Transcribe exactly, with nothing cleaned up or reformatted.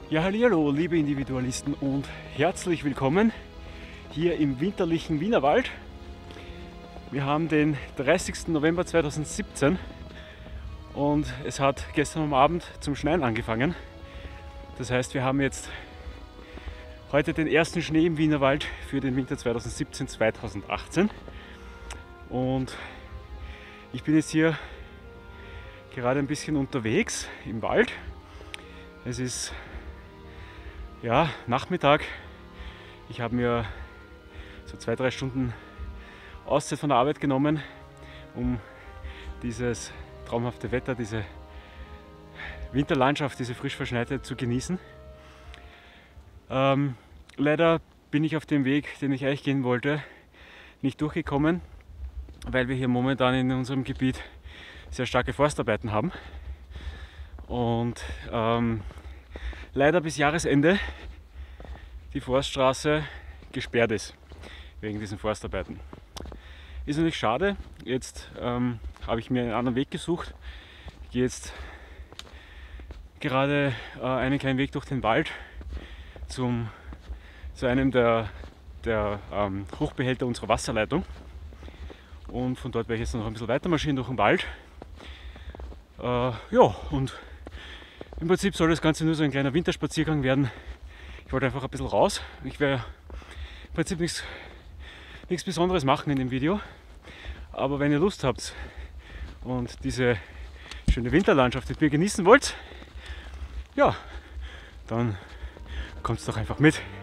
Ja, hallihallo, liebe Individualisten und herzlich willkommen hier im winterlichen Wienerwald. Wir haben den dreißigsten November zweitausendsiebzehn und es hat gestern am Abend zum Schneien angefangen. Das heißt, wir haben jetzt heute den ersten Schnee im Wienerwald für den Winter zweitausendsiebzehn zweitausendachtzehn. Und ich bin jetzt hier gerade ein bisschen unterwegs im Wald. Es ist ja, Nachmittag. Ich habe mir so zwei, drei Stunden Auszeit von der Arbeit genommen, um dieses traumhafte Wetter, diese Winterlandschaft, diese frisch verschneite zu genießen. Ähm, leider bin ich auf dem Weg, den ich eigentlich gehen wollte, nicht durchgekommen, weil wir hier momentan in unserem Gebiet sehr starke Forstarbeiten haben. Und ähm, leider bis Jahresende die Forststraße gesperrt ist wegen diesen Forstarbeiten. Ist natürlich schade. Jetzt ähm, habe ich mir einen anderen Weg gesucht. Ich gehe jetzt gerade äh, einen kleinen Weg durch den Wald zum, zu einem der, der ähm, Hochbehälter unserer Wasserleitung. Und von dort werde ich jetzt noch ein bisschen weiter marschieren durch den Wald. Äh, ja, und im Prinzip soll das Ganze nur so ein kleiner Winterspaziergang werden. Ich wollte einfach ein bisschen raus. Ich werde im Prinzip nichts, nichts Besonderes machen in dem Video. Aber wenn ihr Lust habt und diese schöne Winterlandschaft mit mir genießen wollt, ja, dann kommt doch einfach mit.